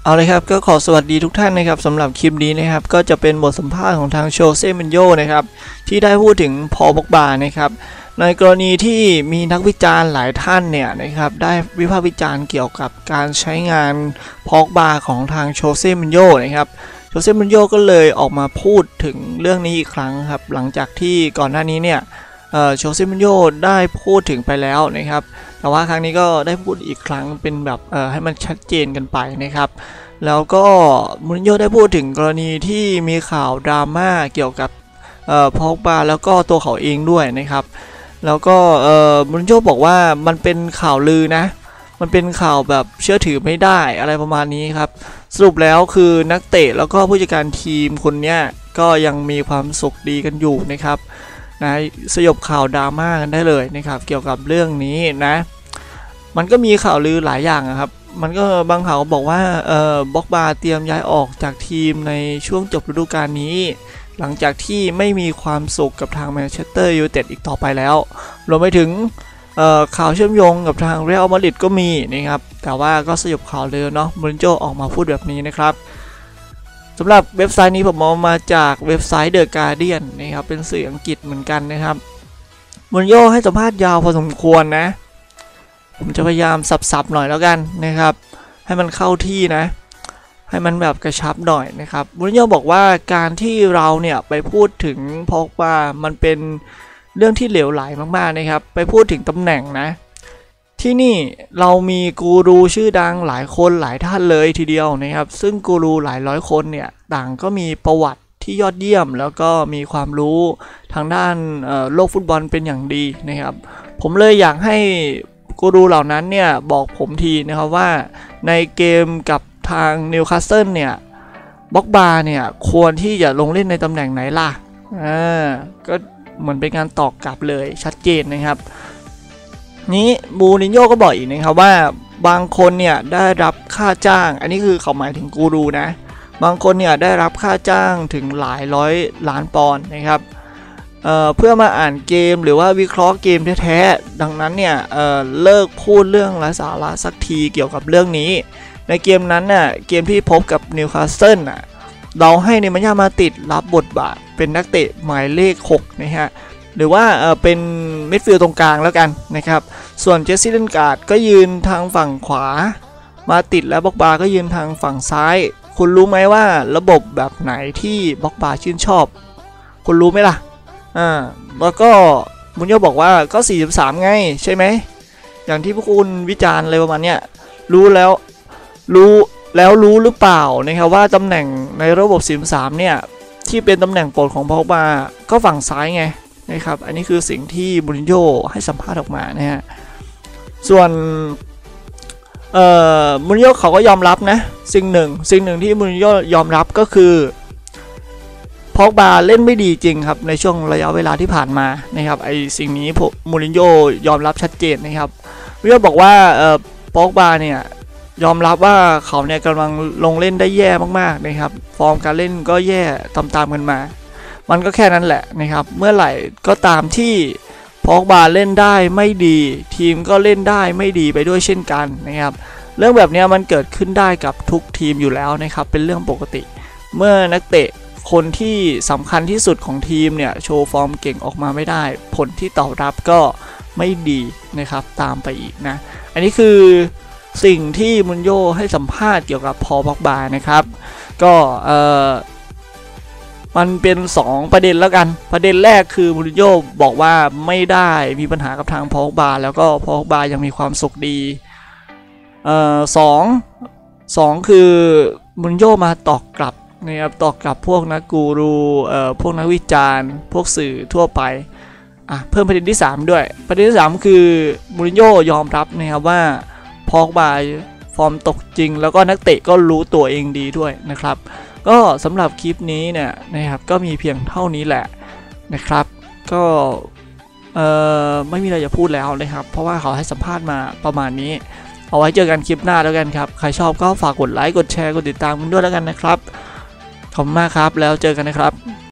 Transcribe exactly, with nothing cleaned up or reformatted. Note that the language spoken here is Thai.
เอาเลยครับก็ขอสวัสดีทุกท่านนะครับสำหรับคลิปนี้นะครับก็จะเป็นบทสัมภาษณ์ของทางโชเซ่ มูรินโญ่นะครับที่ได้พูดถึงพอล ป็อกบานะครับในกรณีที่มีนักวิจารณ์หลายท่านเนี่ยนะครับได้วิพากษ์วิจารณ์เกี่ยวกับการใช้งานพอล ป็อกบาของทางโชเซ่ มูรินโญ่นะครับโชเซ่ มูรินโญ่ก็เลยออกมาพูดถึงเรื่องนี้อีกครั้งครับหลังจากที่ก่อนหน้านี้เนี่ยโชเซ่ มูรินโญ่ได้พูดถึงไปแล้วนะครับแต่ว่าครั้งนี้ก็ได้พูดอีกครั้งเป็นแบบให้มันชัดเจนกันไปนะครับแล้วก็มูรินโญ่ได้พูดถึงกรณีที่มีข่าวดราม่าเกี่ยวกับพอล ป็อกบาแล้วก็ตัวเขาเองด้วยนะครับแล้วก็มูรินโญ่บอกว่ามันเป็นข่าวลือนะมันเป็นข่าวแบบเชื่อถือไม่ได้อะไรประมาณนี้ครับสรุปแล้วคือนักเตะแล้วก็ผู้จัดการทีมคนนี้ก็ยังมีความสุขดีกันอยู่นะครับนะสยบข่าวดราม่ากันได้เลยนะครับเกี่ยวกับเรื่องนี้นะมันก็มีข่าวลือหลายอย่างครับมันก็บางข่าวก็บอกว่าเอ่อป็อกบาเตรียมย้ายออกจากทีมในช่วงจบฤดูกาลนี้หลังจากที่ไม่มีความสุขกับทางแมนเชสเตอร์ยูไนเต็ดอีกต่อไปแล้วรวมไปถึงเอ่อข่าวเชื่อมโยงกับทางเรอัลมาดริดก็มีนะครับแต่ว่าก็สยบข่าวเลยเนาะมูรินโญ่ออกมาพูดแบบนี้นะครับสำหรับเว็บไซต์นี้ผมเอามาจากเว็บไซต์ The Guardian นะครับเป็นสื่ออังกฤษเหมือนกันนะครับมูรินโญ่ให้สัมภาษณ์ยาวพอสมควรนะผมจะพยายามสับๆหน่อยแล้วกันนะครับให้มันเข้าที่นะให้มันแบบกระชับหน่อยนะครับมูรินโญ่บอกว่าการที่เราเนี่ยไปพูดถึงพอล ป็อกบามันเป็นเรื่องที่เหลวไหลมากๆนะครับไปพูดถึงตำแหน่งนะที่นี่เรามีกูรูชื่อดังหลายคนหลายท่านเลยทีเดียวนะครับซึ่งกูรูหลายร้อยคนเนี่ยต่างก็มีประวัติที่ยอดเยี่ยมแล้วก็มีความรู้ทางด้านโลกฟุตบอลเป็นอย่างดีนะครับผมเลยอยากให้กูรูเหล่านั้นเนี่ยบอกผมทีนะครับว่าในเกมกับทางนิวคาสเซิลเนี่ยป็อกบาเนี่ยควรที่จะลงเล่นในตำแหน่งไหนล่ะอ่าก็เหมือนเป็นการตอบกลับเลยชัดเจนนะครับนี้มูรินโญ่ก็บอกอีกนะครับว่าบางคนเนี่ยได้รับค่าจ้างอันนี้คือเขาหมายถึงกูรูนะบางคนเนี่ยได้รับค่าจ้างถึงหลายร้อยล้านปอนด์นะครับเอ่อเพื่อมาอ่านเกมหรือว่าวิเคราะห์เกมแท้ๆดังนั้นเนี่ยเอ่อเลิกพูดเรื่องไร้สาระสักทีเกี่ยวกับเรื่องนี้ในเกมนั้นน่ะเกมที่พบกับนิวคาสเซิลน่ะเราให้เนมันยามาติดรับบทบาทเป็นนักเตะหมายเลขหกนะฮะหรือว่าเออเป็นมิดฟิลด์ตรงกลางแล้วกันนะครับส่วนเจสซี่ ลินการ์ดก็ยืนทางฝั่งขวามาติดและป็อกบาก็ยืนทางฝั่งซ้ายคุณรู้ไหมว่าระบบแบบไหนที่ป็อกบาชื่นชอบคุณรู้ไหมล่ะอ่าแล้วก็มูรินโญ่บอกว่าก็สี่สิบสามไงใช่ไหมอย่างที่พวกคุณวิจารณ์อะไรประมาณเนี้ยรู้แล้วรู้แล้วรู้หรือเปล่านะครับว่าตำแหน่งในระบบสี่สิบสามเนี่ยที่เป็นตำแหน่งโปรดของป็อกบาก็ฝั่งซ้ายไงนะครับอันนี้คือสิ่งที่มูรินโญ่ให้สัมภาษณ์ออกมานะฮะส่วนเอ่อมูรินโญ่เขาก็ยอมรับนะสิ่งหนึ่งสิ่งหนึ่งที่มูรินโญ่ยอมรับก็คือป็อกบาเล่นไม่ดีจริงครับในช่วงระยะเวลาที่ผ่านมานะครับไอสิ่งนี้มูรินโญ่ยอมรับชัดเจนนะครับมูรินโญ่บอกว่าเอ่อป็อกบาเนี่ยยอมรับว่าเขาเนี่ยกำลังลงเล่นได้แย่มากๆนะครับฟอร์มการเล่นก็แย่ตามๆกันมามันก็แค่นั้นแหละนะครับเมื่อไหร่ก็ตามที่ป็อกบาเล่นได้ไม่ดีทีมก็เล่นได้ไม่ดีไปด้วยเช่นกันนะครับเรื่องแบบนี้มันเกิดขึ้นได้กับทุกทีมอยู่แล้วนะครับเป็นเรื่องปกติเมื่อนักเตะคนที่สำคัญที่สุดของทีมเนี่ยโชว์ฟอร์มเก่งออกมาไม่ได้ผลที่ตอบรับก็ไม่ดีนะครับตามไปอีกนะอันนี้คือสิ่งที่มูรินโญ่ให้สัมภาษณ์เกี่ยวกับพอล ป็อกบานะครับก็เอ่อมันเป็นสองประเด็นแล้วกันประเด็นแรกคือมูรินโญ่บอกว่าไม่ได้มีปัญหากับทางพอล ป็อกบาแล้วก็พอล ป็อกบายังมีความสุขดีเอ่อสองสองคือมูรินโญ่มาตอบกลับนะครับตอบกลับพวกนักกูรูเอ่อพวกนักวิจารณ์พวกสื่อทั่วไปอ่ะเพิ่มประเด็นที่สามด้วยประเด็นที่สามคือมูรินโญ่ยอมรับนะครับว่าพอล ป็อกบาฟอร์มตกจริงแล้วก็นักเตะก็รู้ตัวเองดีด้วยนะครับก็สำหรับคลิปนี้เนี่ยนะครับก็มีเพียงเท่านี้แหละนะครับก็เอ่อไม่มีอะไรจะพูดแล้วนะครับเพราะว่าเขาให้สัมภาษณ์มาประมาณนี้เอาไว้เจอกันคลิปหน้าแล้วกันครับใครชอบก็ฝากกดไลค์กดแชร์กดติดตามกันด้วยแล้วกันนะครับขอบคุณมากครับแล้วเจอกันนะครับ